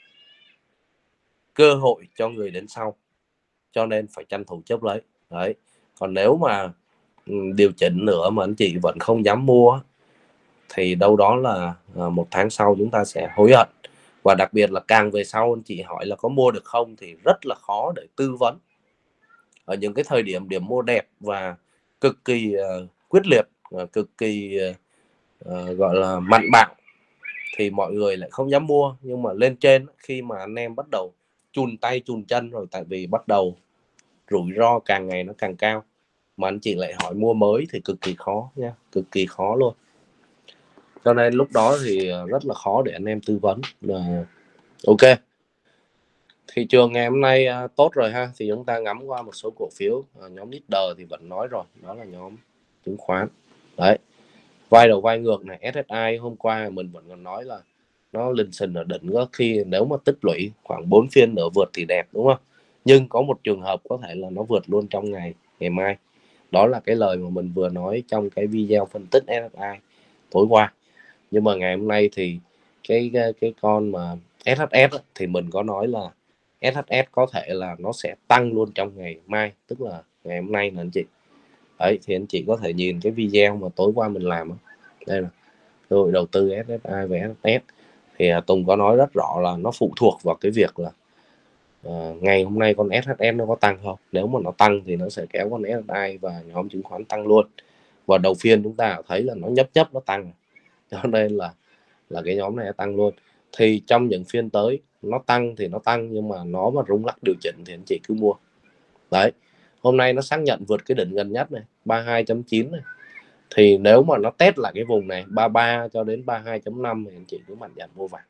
cơ hội cho người đến sau, cho nên phải tranh thủ chớp lấy. Đấy, còn nếu mà điều chỉnh nữa mà anh chị vẫn không dám mua thì đâu đó là một tháng sau chúng ta sẽ hối hận. Và đặc biệt là càng về sau anh chị hỏi là có mua được không thì rất là khó để tư vấn. Ở những cái thời điểm điểm mua đẹp và cực kỳ uh, quyết liệt, uh, cực kỳ uh, gọi là mạnh bạo thì mọi người lại không dám mua. Nhưng mà lên trên khi mà anh em bắt đầu chùn tay chùn chân rồi, tại vì bắt đầu rủi ro càng ngày nó càng cao, mà anh chị lại hỏi mua mới thì cực kỳ khó nha, cực kỳ khó luôn. Cho nên lúc đó thì rất là khó để anh em tư vấn. uh, ok, thị trường ngày hôm nay uh, tốt rồi ha. Thì chúng ta ngắm qua một số cổ phiếu. uh, Nhóm leader thì vẫn nói rồi, đó là nhóm chứng khoán. Đấy, vai đầu vai ngược này, ét ét i hôm qua mình vẫn còn nói là nó lình xình ở đỉnh, có khi nếu mà tích lũy khoảng bốn phiên nữa vượt thì đẹp, đúng không? Nhưng có một trường hợp có thể là nó vượt luôn trong ngày ngày mai, Đó là cái lời mà mình vừa nói trong cái video phân tích ét ét i tối qua. Nhưng mà ngày hôm nay thì cái cái, cái con mà ét hát ét thì mình có nói là ét hát ét có thể là nó sẽ tăng luôn trong ngày mai, tức là ngày hôm nay nè anh chị. Đấy, thì anh chị có thể nhìn cái video mà tối qua mình làm. Đây là cơ hội đầu tư ét ét i và ét hát ét. Thì Tùng có nói rất rõ là nó phụ thuộc vào cái việc là uh, ngày hôm nay con ét hát ét nó có tăng không. Nếu mà nó tăng thì nó sẽ kéo con ét hát i và nhóm chứng khoán tăng luôn. Và đầu phiên chúng ta thấy là nó nhấp nhấp nó tăng, cho nên là là cái nhóm này tăng luôn. Thì trong những phiên tới nó tăng thì nó tăng, nhưng mà nó mà rung lắc điều chỉnh thì anh chị cứ mua. Đấy, hôm nay nó xác nhận vượt cái đỉnh gần nhất này ba mươi hai chấm chín này, thì nếu mà nó test lại cái vùng này ba mươi ba cho đến ba mươi hai chấm năm thì anh chị cứ mạnh dạn mua vào.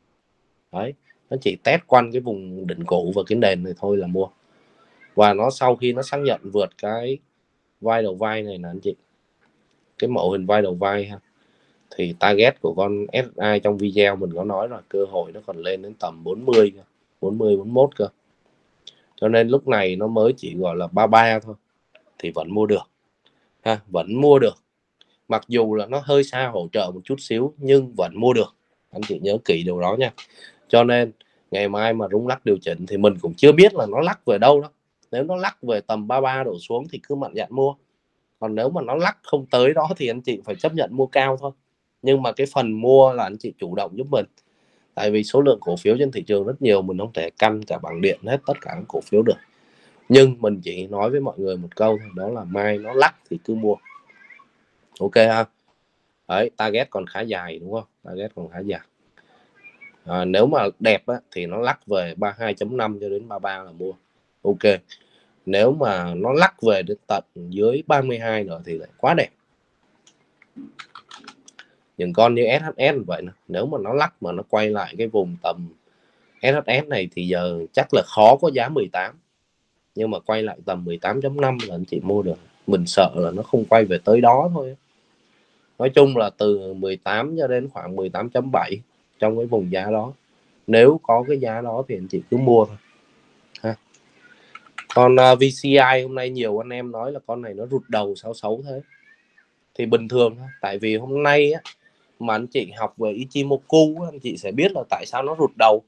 Đấy, nó chỉ test quanh cái vùng đỉnh cũ và cái nền này thôi là mua. Và nó sau khi nó xác nhận vượt cái vai đầu vai này là anh chị, cái mẫu hình vai đầu vai ha, thì target của con ét i trong video mình có nói là cơ hội nó còn lên đến tầm bốn mươi, bốn mươi, bốn mươi mốt cơ. Cho nên lúc này nó mới chỉ gọi là ba mươi ba thôi thì vẫn mua được ha, vẫn mua được. Mặc dù là nó hơi xa hỗ trợ một chút xíu nhưng vẫn mua được. Anh chị nhớ kỹ điều đó nha. Cho nên ngày mai mà rung lắc điều chỉnh thì mình cũng chưa biết là nó lắc về đâu đó. Nếu nó lắc về tầm ba mươi ba đổ xuống thì cứ mạnh dạn mua. Còn nếu mà nó lắc không tới đó thì anh chị phải chấp nhận mua cao thôi. Nhưng mà cái phần mua là anh chị chủ động giúp mình. Tại vì số lượng cổ phiếu trên thị trường rất nhiều, mình không thể căn cả bằng điện hết tất cả các cổ phiếu được. Nhưng mình chỉ nói với mọi người một câu thôi, đó là mai nó lắc thì cứ mua. Ok ha. Đấy, target còn khá dài đúng không? Target còn khá dài. À, nếu mà đẹp á, thì nó lắc về ba mươi hai chấm năm cho đến ba mươi ba là mua. Ok. Nếu mà nó lắc về đến tận dưới ba mươi hai nữa thì lại quá đẹp. Những con như ét hát ét vậy nè, nếu mà nó lắc mà nó quay lại cái vùng tầm ét hát ét này thì giờ chắc là khó có giá mười tám. Nhưng mà quay lại tầm mười tám chấm năm là anh chị mua được. Mình sợ là nó không quay về tới đó thôi. Nói chung là từ mười tám cho đến khoảng mười tám chấm bảy trong cái vùng giá đó. Nếu có cái giá đó thì anh chị cứ mua thôi ha. Còn uh, vê xê i hôm nay nhiều anh em nói là con này nó rụt đầu xấu xấu thế. Thì bình thường thôi. Tại vì hôm nay á, mà anh chị học về Ichimoku anh chị sẽ biết là tại sao nó rụt đầu.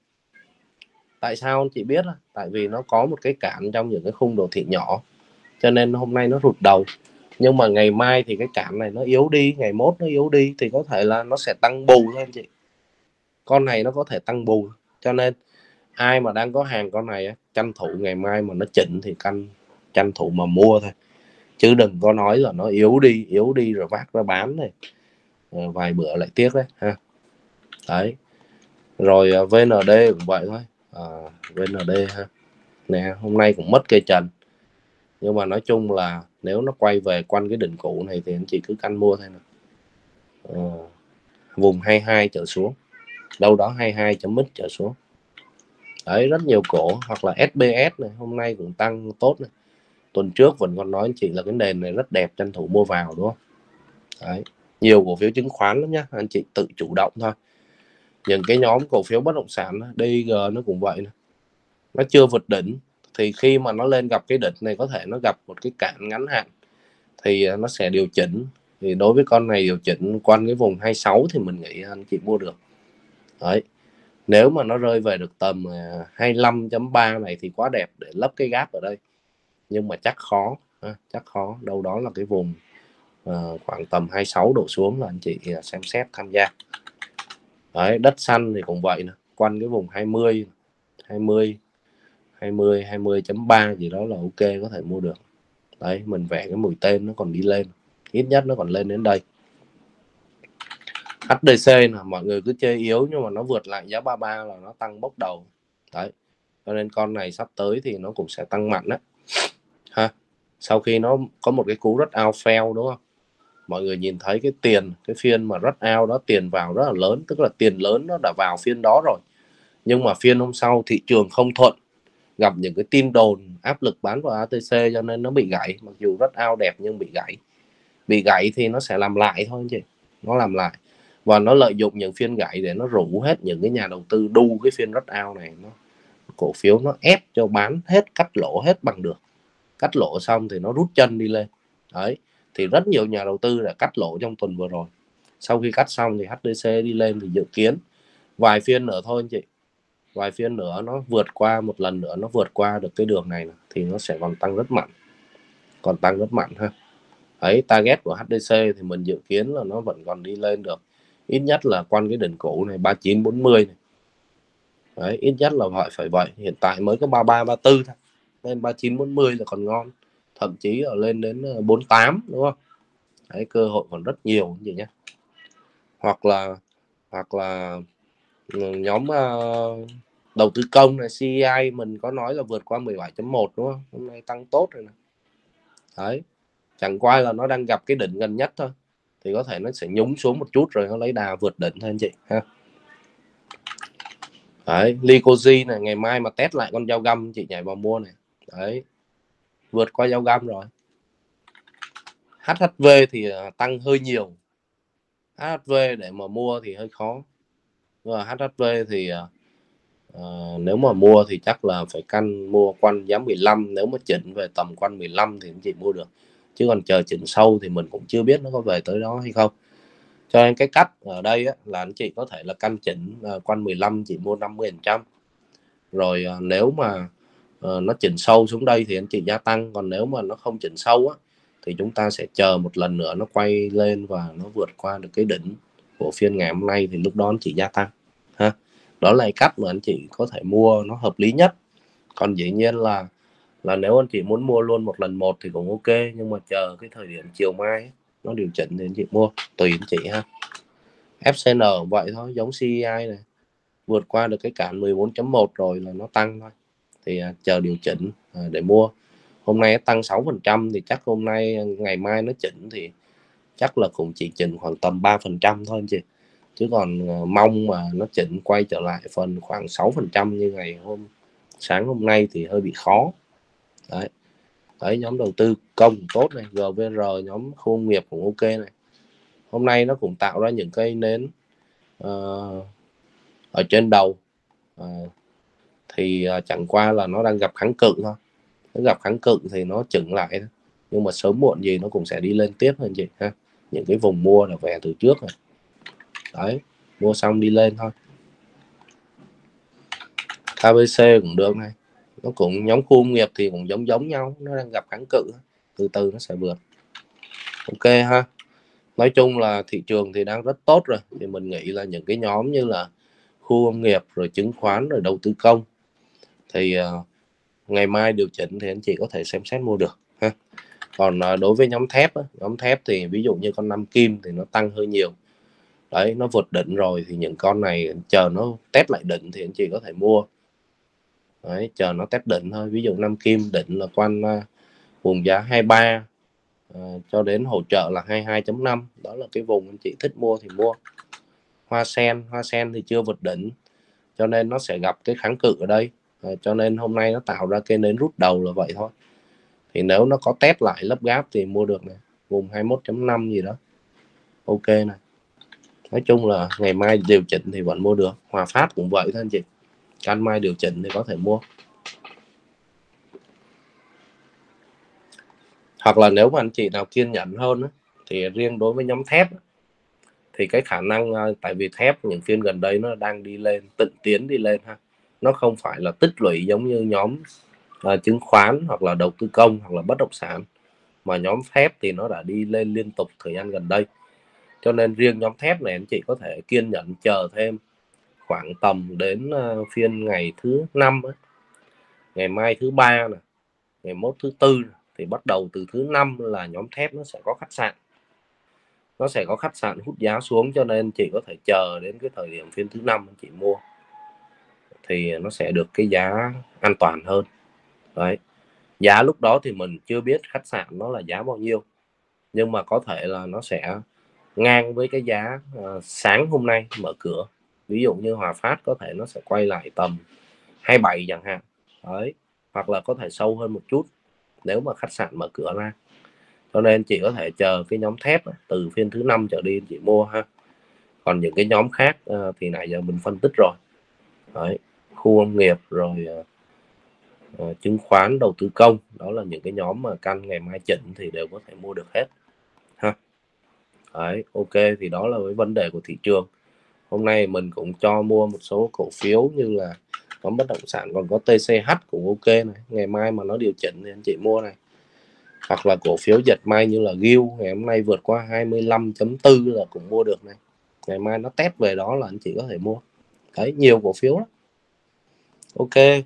Tại sao anh chị biết? Tại vì nó có một cái cản trong những cái khung đồ thị nhỏ, cho nên hôm nay nó rụt đầu. Nhưng mà ngày mai thì cái cản này nó yếu đi, ngày mốt nó yếu đi thì có thể là nó sẽ tăng bù thôi anh chị. Con này nó có thể tăng bù, cho nên ai mà đang có hàng con này á, tranh thủ ngày mai mà nó chỉnh thì căn tranh thủ mà mua thôi, chứ đừng có nói là nó yếu đi yếu đi rồi vác ra bán này, à, vài bữa lại tiếc đấy ha. Đấy, rồi vê en đê cũng vậy thôi. À, vê en đê ha, nè hôm nay cũng mất cây trần, nhưng mà nói chung là nếu nó quay về quanh cái đỉnh cũ này thì anh chị cứ canh mua thôi nè. À, vùng hai mươi hai trở xuống, đâu đó hai mươi hai chấm mít trở xuống. Đấy, rất nhiều cổ. Hoặc là ét bê ét này hôm nay cũng tăng tốt này. Tuần trước vẫn còn nói anh chị là cái nền này rất đẹp, tranh thủ mua vào đúng không? Đấy, nhiều cổ phiếu chứng khoán lắm nhá, anh chị tự chủ động thôi. Những cái nhóm cổ phiếu bất động sản đê i giê nó cũng vậy này. Nó chưa vượt đỉnh thì khi mà nó lên gặp cái đỉnh này có thể nó gặp một cái cản ngắn hạn thì nó sẽ điều chỉnh. Thì đối với con này điều chỉnh quanh cái vùng hai mươi sáu thì mình nghĩ anh chị mua được. Đấy, nếu mà nó rơi về được tầm hai mươi lăm chấm ba này thì quá đẹp để lấp cái gap ở đây, nhưng mà chắc khó ha, chắc khó. Đâu đó là cái vùng uh, khoảng tầm hai mươi sáu đổ xuống là anh chị xem xét tham gia. Đấy, đất xanh thì cũng vậy nè, quanh cái vùng hai mươi hai mươi hai mươi hai mươi chấm ba gì đó là ok, có thể mua được. Đấy, mình vẽ cái mũi tên nó còn đi lên, ít nhất nó còn lên đến đây. hát đê xê là mọi người cứ chơi yếu nhưng mà nó vượt lại giá ba mươi ba là nó tăng bốc đầu. Đấy, cho nên con này sắp tới thì nó cũng sẽ tăng mạnh đó ha. Sau khi nó có một cái cú rất out fail đúng không, mọi người nhìn thấy cái tiền, cái phiên mà rất out đó, tiền vào rất là lớn, tức là tiền lớn nó đã vào phiên đó rồi, nhưng mà phiên hôm sau thị trường không thuận, gặp những cái tin đồn áp lực bán vào a tê xê cho nên nó bị gãy. Mặc dù rất out đẹp nhưng bị gãy. Bị gãy thì nó sẽ làm lại thôi anh chị, nó làm lại và nó lợi dụng những phiên gãy để nó rủ hết những cái nhà đầu tư đu cái phiên rất out này, nó cổ phiếu nó ép cho bán hết, cắt lỗ hết bằng được. Cắt lỗ xong thì nó rút chân đi lên. Đấy, thì rất nhiều nhà đầu tư đã cắt lỗ trong tuần vừa rồi. Sau khi cắt xong thì hát đê xê đi lên, thì dự kiến vài phiên nữa thôi anh chị, vài phiên nữa nó vượt qua một lần nữa, nó vượt qua được cái đường này, này thì nó sẽ còn tăng rất mạnh, còn tăng rất mạnh ha. Đấy, target của hát đê xê thì mình dự kiến là nó vẫn còn đi lên được, ít nhất là quanh cái đỉnh cũ này ba chín bốn mươi này. Đấy, ít nhất là phải phải vậy. Hiện tại mới có ba ba ba tư thôi, lên ba chín bốn mươi là còn ngon, thậm chí ở lên đến bốn tám, đúng không? Đấy, cơ hội còn rất nhiều gì nhé. Hoặc là hoặc là nhóm uh, đầu tư công này, xê e i mình có nói là vượt qua mười bảy chấm một, đúng không? Hôm nay tăng tốt rồi này. Đấy, chẳng qua là nó đang gặp cái đỉnh gần nhất thôi, thì có thể nó sẽ nhúng xuống một chút rồi nó lấy đà vượt đỉnh thôi anh chị ha. Đấy, Lycosi này, ngày mai mà test lại con dao găm chị nhảy vào mua này. Đấy, vượt qua dao găm rồi. hát hát vê thì tăng hơi nhiều, hát hát vê để mà mua thì hơi khó. Và hát hát vê thì uh, nếu mà mua thì chắc là phải căn mua quanh giá mười lăm, nếu mà chỉnh về tầm quanh mười lăm thì anh chị mua được, chứ còn chờ chỉnh sâu thì mình cũng chưa biết nó có về tới đó hay không. Cho nên cái cách ở đây á, là anh chị có thể là căn chỉnh uh, quanh mười lăm chị mua năm mươi phần trăm, rồi uh, nếu mà uh, nó chỉnh sâu xuống đây thì anh chị gia tăng, còn nếu mà nó không chỉnh sâu á thì chúng ta sẽ chờ một lần nữa nó quay lên và nó vượt qua được cái đỉnh của phiên ngày hôm nay thì lúc đó anh chị gia tăng ha. Đó là cách mà anh chị có thể mua nó hợp lý nhất. Còn dĩ nhiên là là nếu anh chị muốn mua luôn một lần một thì cũng ok, nhưng mà chờ cái thời điểm chiều mai nó điều chỉnh thì anh chị mua, tùy anh chị ha. ép xê en vậy thôi, giống xê e i này, vượt qua được cái cản mười bốn chấm một rồi là nó tăng thôi, thì à, chờ điều chỉnh à, để mua. Hôm nay tăng sáu phần trăm thì chắc hôm nay ngày mai nó chỉnh thì chắc là cũng chỉ chỉnh khoảng tầm ba phần trăm thôi anh chị, chứ còn uh, mong mà nó chỉnh quay trở lại phần khoảng sáu phần trăm như ngày hôm sáng hôm nay thì hơi bị khó. Đấy, đấy, nhóm đầu tư công tốt này, giê vê rờ, nhóm khu công nghiệp cũng ok này. Hôm nay nó cũng tạo ra những cây nến uh, ở trên đầu, uh, thì uh, chẳng qua là nó đang gặp kháng cự thôi, nó gặp kháng cự thì nó chững lại thôi, nhưng mà sớm muộn gì nó cũng sẽ đi lên tiếp hơn chị ha. Những cái vùng mua là về từ trước rồi, đấy, mua xong đi lên thôi. a bê xê cũng được này, nó cũng nhóm khu công nghiệp thì cũng giống giống nhau, nó đang gặp kháng cự, từ từ nó sẽ vượt. Ok ha. Nói chung là thị trường thì đang rất tốt rồi, thì mình nghĩ là những cái nhóm như là khu công nghiệp rồi chứng khoán rồi đầu tư công thì uh, ngày mai điều chỉnh thì anh chị có thể xem xét mua được ha. Còn uh, đối với nhóm thép á, nhóm thép thì ví dụ như con Nam Kim thì nó tăng hơi nhiều. Đấy, nó vượt đỉnh rồi thì những con này chờ nó test lại đỉnh thì anh chị có thể mua. Đấy, chờ nó test đỉnh thôi. Ví dụ Nam Kim đỉnh là quanh uh, vùng giá hai mươi ba uh, cho đến hỗ trợ là hai mươi hai chấm năm, đó là cái vùng anh chị thích mua thì mua. Hoa sen, hoa sen thì chưa vượt đỉnh cho nên nó sẽ gặp cái kháng cự ở đây, uh, cho nên hôm nay nó tạo ra cái nến rút đầu là vậy thôi. Thì nếu nó có test lại lấp gáp thì mua được này, vùng hai mươi mốt chấm năm gì đó, ok này. Nói chung là ngày mai điều chỉnh thì vẫn mua được. Hòa Phát cũng vậy thôi anh chị, căn mai điều chỉnh thì có thể mua. Hoặc là nếu mà anh chị nào kiên nhẫn hơn á, thì riêng đối với nhóm thép á, thì cái khả năng, tại vì thép những phiên gần đây nó đang đi lên, tịnh tiến đi lên ha, nó không phải là tích lũy giống như nhóm uh, chứng khoán hoặc là đầu tư công hoặc là bất động sản, mà nhóm thép thì nó đã đi lên liên tục thời gian gần đây. Cho nên riêng nhóm thép này anh chị có thể kiên nhẫn chờ thêm khoảng tầm đến uh, phiên ngày thứ năm ấy, ngày mai thứ ba này, ngày mốt thứ tư này, thì bắt đầu từ thứ năm là nhóm thép nó sẽ có khách sạn, nó sẽ có khách sạn hút giá xuống, cho nên chị có thể chờ đến cái thời điểm phiên thứ năm chị mua thì nó sẽ được cái giá an toàn hơn. Đấy, giá lúc đó thì mình chưa biết khách sạn nó là giá bao nhiêu, nhưng mà có thể là nó sẽ ngang với cái giá uh, sáng hôm nay mở cửa. Ví dụ như Hòa Phát có thể nó sẽ quay lại tầm hai mươi bảy chẳng hạn. Đấy, hoặc là có thể sâu hơn một chút nếu mà khách sạn mở cửa ra. Cho nên chị có thể chờ cái nhóm thép từ phiên thứ năm trở đi chị mua ha. Còn những cái nhóm khác uh, thì nãy giờ mình phân tích rồi. Đấy, khu công nghiệp rồi uh, uh, chứng khoán, đầu tư công, đó là những cái nhóm mà căn ngày mai chỉnh thì đều có thể mua được hết ha. Đấy, ok, thì đó là cái vấn đề của thị trường. Hôm nay mình cũng cho mua một số cổ phiếu như là có bất động sản, còn có tê xê hát cũng ok này, ngày mai mà nó điều chỉnh thì anh chị mua này. Hoặc là cổ phiếu dệt may như là giê i lờ ngày hôm nay vượt qua hai mươi lăm chấm bốn là cũng mua được này, ngày mai nó test về đó là anh chị có thể mua. Đấy, nhiều cổ phiếu đó. Ok,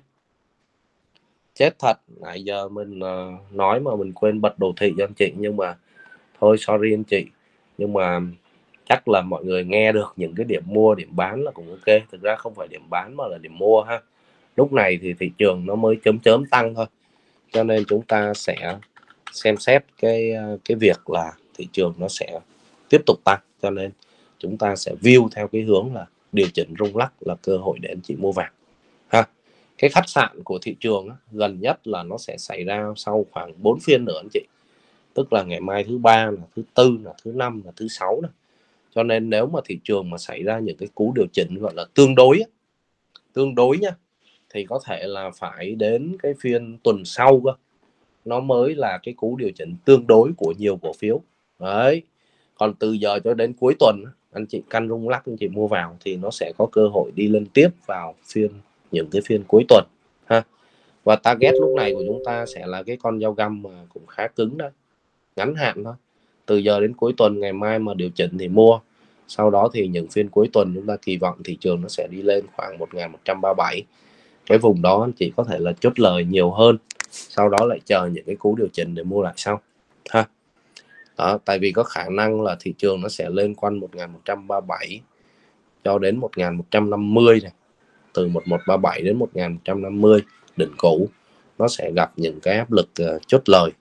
chết thật, nãy giờ mình uh, nói mà mình quên bật đồ thị cho anh chị, nhưng mà thôi sorry anh chị, nhưng mà chắc là mọi người nghe được những cái điểm mua điểm bán là cũng ok. Thực ra không phải điểm bán mà là điểm mua ha. Lúc này thì thị trường nó mới chớm chớm tăng thôi, cho nên chúng ta sẽ xem xét cái cái việc là thị trường nó sẽ tiếp tục tăng, cho nên chúng ta sẽ view theo cái hướng là điều chỉnh rung lắc là cơ hội để anh chị mua vàng ha. Cái khách sạn của thị trường á, gần nhất là nó sẽ xảy ra sau khoảng bốn phiên nữa anh chị, tức là ngày mai thứ ba, là thứ tư, là thứ năm, là thứ sáu này. Cho nên nếu mà thị trường mà xảy ra những cái cú điều chỉnh gọi là tương đối tương đối nhá, thì có thể là phải đến cái phiên tuần sau cơ, nó mới là cái cú điều chỉnh tương đối của nhiều cổ phiếu. Đấy, còn từ giờ cho đến cuối tuần anh chị căn rung lắc anh chị mua vào thì nó sẽ có cơ hội đi lên tiếp vào phiên những cái phiên cuối tuần ha. Và target lúc này của chúng ta sẽ là cái con dao găm mà cũng khá cứng đấy, ngắn hạn thôi. Từ giờ đến cuối tuần, ngày mai mà điều chỉnh thì mua, sau đó thì những phiên cuối tuần chúng ta kỳ vọng thị trường nó sẽ đi lên khoảng một nghìn một trăm ba mươi bảy. Cái vùng đó anh chị có thể là chốt lời nhiều hơn, sau đó lại chờ những cái cú điều chỉnh để mua lại sau ha. Đó, tại vì có khả năng là thị trường nó sẽ lên quanh một nghìn một trăm ba mươi bảy cho đến một nghìn một trăm năm mươi này, từ một nghìn một trăm ba mươi bảy đến một nghìn một trăm năm mươi đỉnh cũ, nó sẽ gặp những cái áp lực uh, chốt lời.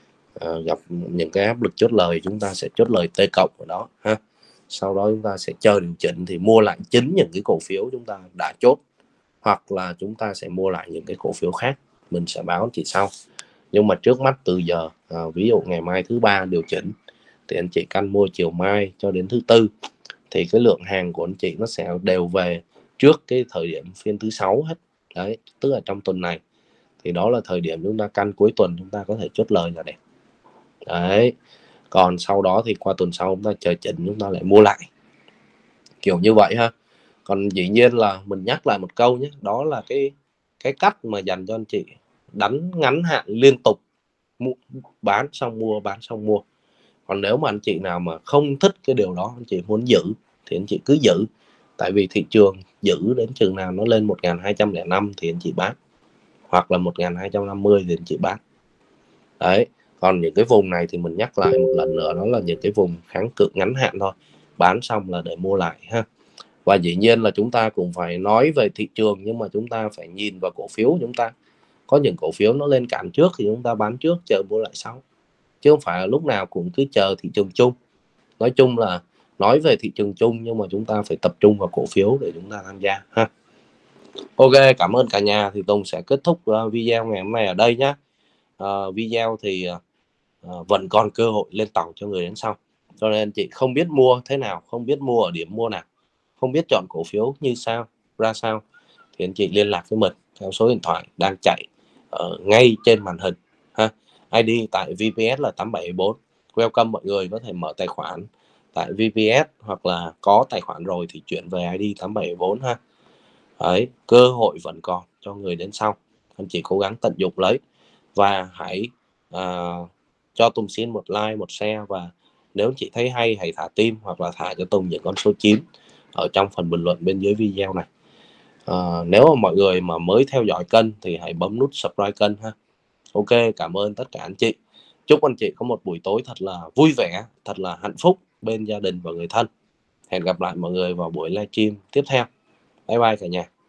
Uh, gặp những cái áp lực chốt lời, chúng ta sẽ chốt lời T cộng ở đó ha. Sau đó chúng ta sẽ chờ điều chỉnh thì mua lại chính những cái cổ phiếu chúng ta đã chốt, hoặc là chúng ta sẽ mua lại những cái cổ phiếu khác, mình sẽ báo anh chị sau. Nhưng mà trước mắt từ giờ, à, ví dụ ngày mai thứ ba điều chỉnh thì anh chị căn mua chiều mai cho đến thứ tư, thì cái lượng hàng của anh chị nó sẽ đều về trước cái thời điểm phiên thứ sáu hết. Đấy, tức là trong tuần này thì đó là thời điểm chúng ta căn cuối tuần chúng ta có thể chốt lời là đẹp. Đấy, còn sau đó thì qua tuần sau chúng ta chờ chỉnh chúng ta lại mua lại, kiểu như vậy ha. Còn dĩ nhiên là mình nhắc lại một câu nhé, đó là cái cái cách mà dành cho anh chị đánh ngắn hạn liên tục, mua, bán xong mua, bán xong mua. Còn nếu mà anh chị nào mà không thích cái điều đó, anh chị muốn giữ thì anh chị cứ giữ, tại vì thị trường giữ đến chừng nào nó lên một nghìn hai trăm lẻ năm thì anh chị bán, hoặc là một nghìn hai trăm năm mươi thì anh chị bán. Đấy, còn những cái vùng này thì mình nhắc lại một lần nữa, đó là những cái vùng kháng cự ngắn hạn thôi, bán xong là để mua lại ha. Và dĩ nhiên là chúng ta cũng phải nói về thị trường, nhưng mà chúng ta phải nhìn vào cổ phiếu chúng ta. Có những cổ phiếu nó lên cản trước thì chúng ta bán trước, chờ mua lại sau, chứ không phải là lúc nào cũng cứ chờ thị trường chung. Nói chung là nói về thị trường chung, nhưng mà chúng ta phải tập trung vào cổ phiếu để chúng ta tham gia ha. Ok, cảm ơn cả nhà. Thì Tùng sẽ kết thúc video ngày hôm nay ở đây nhé. Uh, video thì uh, vẫn còn cơ hội lên tàu cho người đến sau, cho nên anh chị không biết mua thế nào, không biết mua ở điểm mua nào, không biết chọn cổ phiếu như sao ra sao, thì anh chị liên lạc với mình theo số điện thoại đang chạy ở ngay trên màn hình ha. i đê tại vê pê ét là tám bảy bốn. Welcome mọi người có thể mở tài khoản tại vê pê ét, hoặc là có tài khoản rồi thì chuyển về i đê tám bảy bốn ha. Đấy, cơ hội vẫn còn cho người đến sau, anh chị cố gắng tận dụng lấy. Và hãy uh, cho Tùng xin một like, một share, và nếu anh chị thấy hay hãy thả tim hoặc là thả cho Tùng những con số chín ở trong phần bình luận bên dưới video này. À, nếu mà mọi người mà mới theo dõi kênh thì hãy bấm nút subscribe kênh ha. Ok, cảm ơn tất cả anh chị. Chúc anh chị có một buổi tối thật là vui vẻ, thật là hạnh phúc bên gia đình và người thân. Hẹn gặp lại mọi người vào buổi livestream tiếp theo. Bye bye cả nhà.